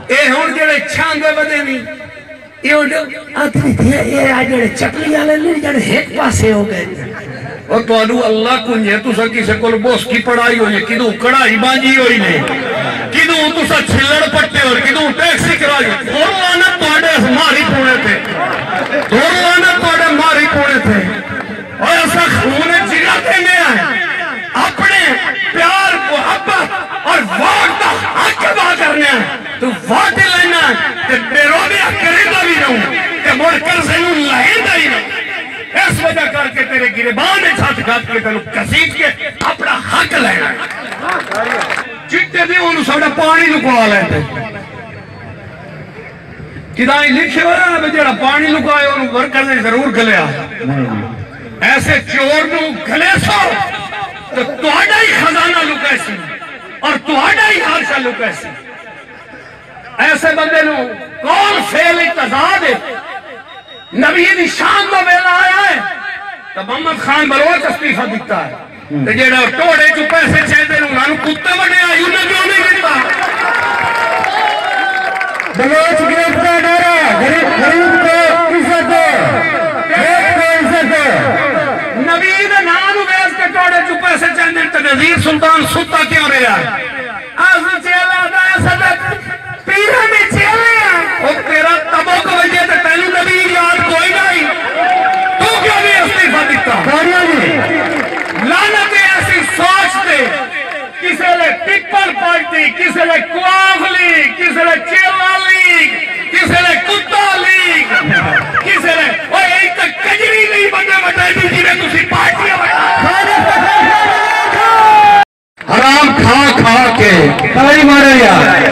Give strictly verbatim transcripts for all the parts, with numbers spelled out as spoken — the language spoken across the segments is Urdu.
اے ہون جڑے چھاندے بدے نہیں یہ آدھنی تھی یہ آج جڑے چکلی آلے نہیں جڑے ایک پاسے ہو گئے اور تو انو اللہ کنجے تو سا کسے کول بوس کی پڑھائی ہوئی کدو کڑائی بانجی ہوئی نہیں کدو تو سا چھلڑ پٹے اور کدو ٹیکسی کرائی اور لانا پاڑے ماری پونے تھے اور لانا پاڑے ماری پونے تھے اور ایسا خونے جگاتے میں آئے اپنے پیار محبت اور ووٹ کا حق ادا کرنے ہیں تو ووٹ لینا ہے کہ بیرونیا کریدہ بھی رہوں کہ مڑ کر سے نوں لہیندہ ہی رہوں اس وجہ کر کے تیرے گریبان میں چھات گھات کے تلو کسیٹ کے اپنا حق لینا ہے چٹے بھی انہوں سوڑا پانی لکوا لیتے کدائی لکھے ہو رہا ہے جڑا پانی لکوائے انہوں ورکر نے ضرور گلے آ ایسے چور نوں گلے سو تو توڑا ہی خزانہ لکے سی اور توڑا ہی حادثہ لکے سی ایسے بندے نوں کون فیل اتضاد ہے نبی دی شان کو بیلا آیا ہے تو محمد خان بلوچ استعفیٰ دیتا ہے تو جیڑا ٹوڑے جو پیسے چاہتے ہیں انہوں کتے بڑے آئیوں نے کیوں نہیں دیتا بلوچ گرفتا ڈارا غریب کو عزت دو غریب کو عزت دو نبی دے نام ویس کے ٹوڑے جو پیسے چاہتے ہیں تو نظیر سلطان ستا کیوں رہا ہے آز چیلہ دا صدق پیرہ میں چیلے ہیں اور تیرا تبو کو وجہ تے پہلو نبی یاد کوئی نہیں تو کیا بھی استعفیٰ دیتا لعنت ایسی سوچ دے کسے لے پیپل پارٹی کسے لے کواف لیگ کسے لے چیلا لیگ کسے لے کتا لیگ کسے لے وہ ایک تک کجری نہیں بندے بٹائی دی جنہیں تسی پارٹیاں بٹا حرام کھا کھا کے تائی مارے یار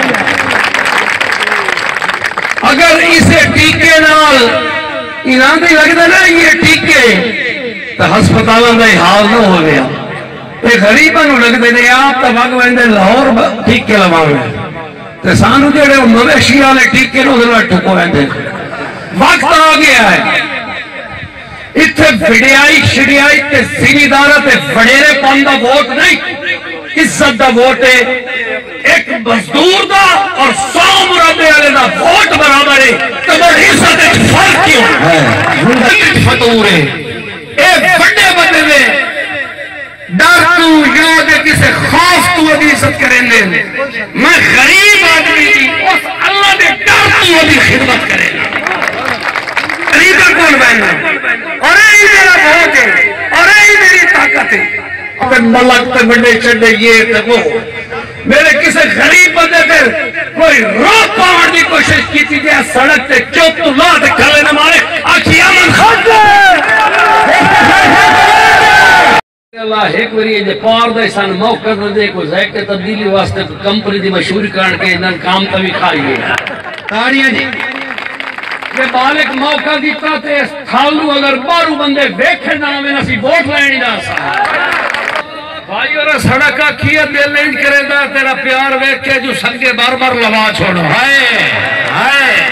اگر اسے ٹیکے نال انہاں دی لگتا نا یہ ٹیکے تو ہسپتالوں کا حال نہ ہو گیا یہ غریباں نوں لگتے نے آپ تو وگ ویندے لاہور ٹیکے لواویں تے سانو جڑے مویشی والے ٹیکے نوں ذرا ٹھکو ویندے وقت آ گیا ہے اتنے وڈیائی شڈیائی تے زمیندار تے وڈیرے پن دا ووٹ نہیں عزت دا ووٹ ہے ایک مزدور دا اور سو مرابے والے دا ووٹ برابر ہے تو بڑی عزت ہے فرق کیوں ہے فطور ہے اے بڑے بندے میں ڈر تو یاد ہے کسے خوف تو ابھی عزت کریں دے میں غریب آدمی تھی اس اللہ دے ڈر تو ابھی خدمت کریں غریبہ کون بہنا اور اے میرا ووٹ ہے اور اے میری طاقت ہے اگر ملک تے بڑے چڑھے یہ تے وہ میرے کسے غریب بندے پھر کوئی روک پاؤں دی کوشش کی تھی جہاں سڑک تے چوک تو لا دے کھلے نہ مارے آکھی امن خود دے اللہ ایک وری یہ پار دے سان موقع دے کو ذائق تبدیلی واسطے کمپنی دی مشہور کرن کے انہاں کام تے بھی کھائیے تاڑیاں جی یہ بالک موقع دیتا تے تھالو اگر بارو بندے ویکھے نہ میں اسی ووٹ لینی دا سا بھائی اور سڑکا کیا دل نہیں کرے دا تیرا پیار ویکھ کے جو سنگے بار بار لوا چھوڑو ہائے ہائے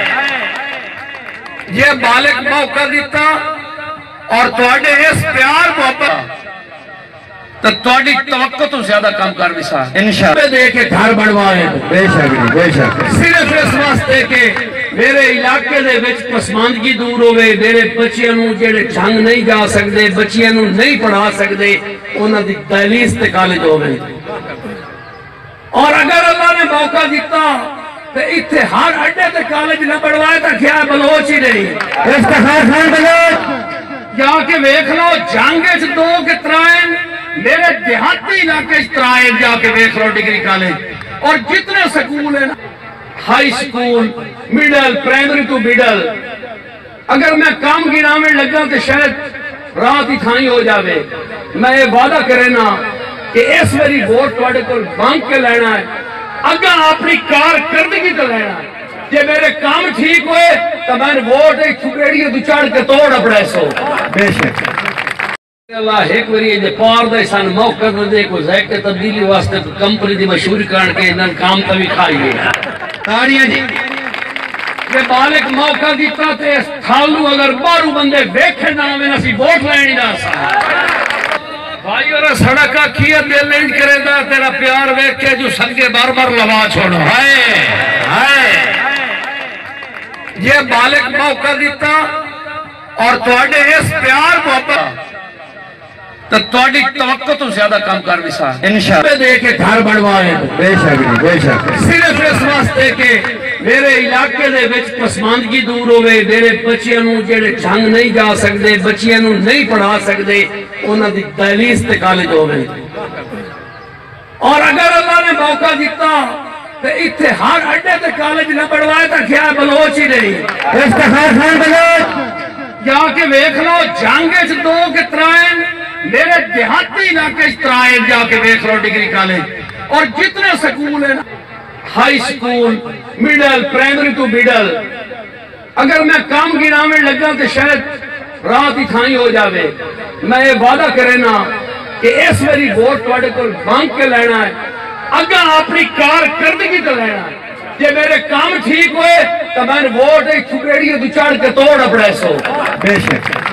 یہ بالک موقع دیتا اور تواڈے اس پیار محبت تو تواڈی توقع تو زیادہ کم کر بھی سا انشاءاللہ دے کے گھر بڑھوائے بے شک بے شک صرف اس واسطے کہ میرے علاقے دے وچ پسماندگی دور ہوئے میرے بچیاں نوں جڑے جھنگ نہیں جا سکدے بچیاں نوں نہیں پڑھا سکدے انہاں دی دہلیز تے کالج ہوئے اور اگر اللہ نے موقع دیتا تو اتنے ہر اڈے تے کالج نہ بڑھوائے تو کیا بلوچ ہی نہیں افتخار خان بلوچ جا کے ویکھ لو جنگ دو کے ترائن میرے دیہاتی علاقے ترائن جا کے ویکھ لو ڈگری کالج اور جتنے سکول ہیں ہائی سکول میڈل پرائمری تو میڈل اگر میں کام گنا میں لگا تو شاید رات ہی تھائی ہو جاوے میں یہ وعدہ کرے نا کہ اس میری ووٹ توڑے کو بانک کے لینا ہے اگر اپنی کارکردگی تو لینا ہے جے میرے کام ٹھیک ہوئے تو میں نے ووٹ ایک چھکڑی دو چاڑ کے توڑ اپنے سو بے شک اللہ ایک وری یہ پار دے سان موقع دے کو ذائق تبدیلی واسطے کمپنی دی مشہور کرن کے انہاں کام تے بھی کھائیے تاڑیاں جی یہ بالک موقع دیتا تے تھالو اگر بارو بندے ویکھے نہ میں اسی ووٹ لینی دا سا بھائی اور سڑکا کیا دل نہیں کرے دا تیرا پیار ویکھ کے جو سنگے بار بار لوا چھوڑو ہائے ہائے یہ بالغ موقع دیتا اور تواڈے اس پیار محبت تو تواڈی توقع تو زیادہ کم کر بھی سا انشاءاللہ دے کے گھر بنوائے بے شک جی بے شک صرف اس واسطے کہ میرے علاقے دے وچ پسماندگی دور ہوئے میرے بچیاں نوں جڑے جنگ نہیں جا سکتے بچیاں نوں نہیں پڑھا سکتے انہاں دی دہلیز تے کالج ہوئے اور اگر اللہ نے موقع دیتا تو اتھے ہر اڈے تے کالج نہ پڑھوائے تو کیا بلوچ ہی نہیں افتخار خان بلوچ جا کے ویکھ لو جنگ وچ دو کے ترائن میرے دیہاتی علاقے ترائن جا کے ویکھ لو ڈگری کالج اور جتنے سکول ہیں ہائی سکول میڈل پرائمری تو میڈل اگر میں کام گنا میں لگا تو شاید رات ہی تھائی ہو جاوے میں یہ وعدہ کرے نا کہ اس میری ووٹ تواڈے کول مانگ کے لینا ہے اگا اپنی کارکردگی تو لینا ہے یہ میرے کام ٹھیک ہوئے تو میں نے ووٹ ایک چھکریڑی تو چڑھ کے توڑ اپنے سو بے شک